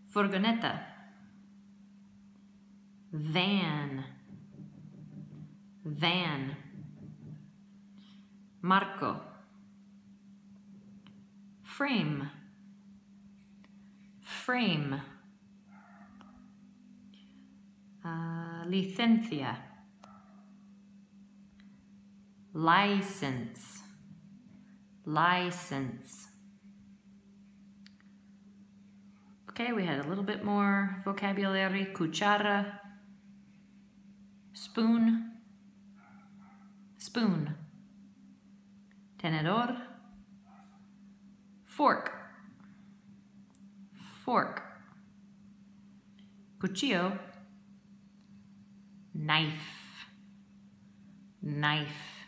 Furgoneta. Van. Van. Marco. Frame. Frame. Licencia. License. License. Okay, we had a little bit more vocabulary. Cuchara. Spoon. Spoon. Tenedor. Fork. Fork. Cuchillo. Knife. Knife.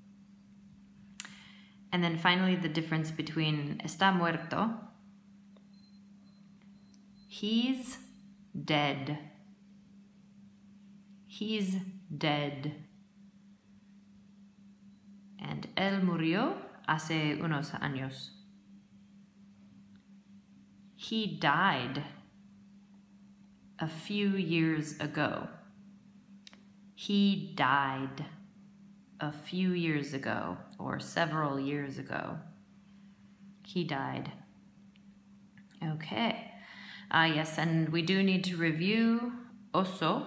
And then finally the difference between está muerto, he's dead. He's dead. And él murió hace unos años. He died a few years ago. He died a few years ago, or several years ago. He died. Okay. Yes, and we do need to review oso.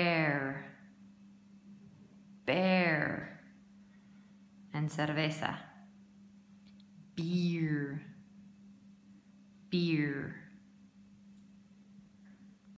Bear. Bear. And cerveza.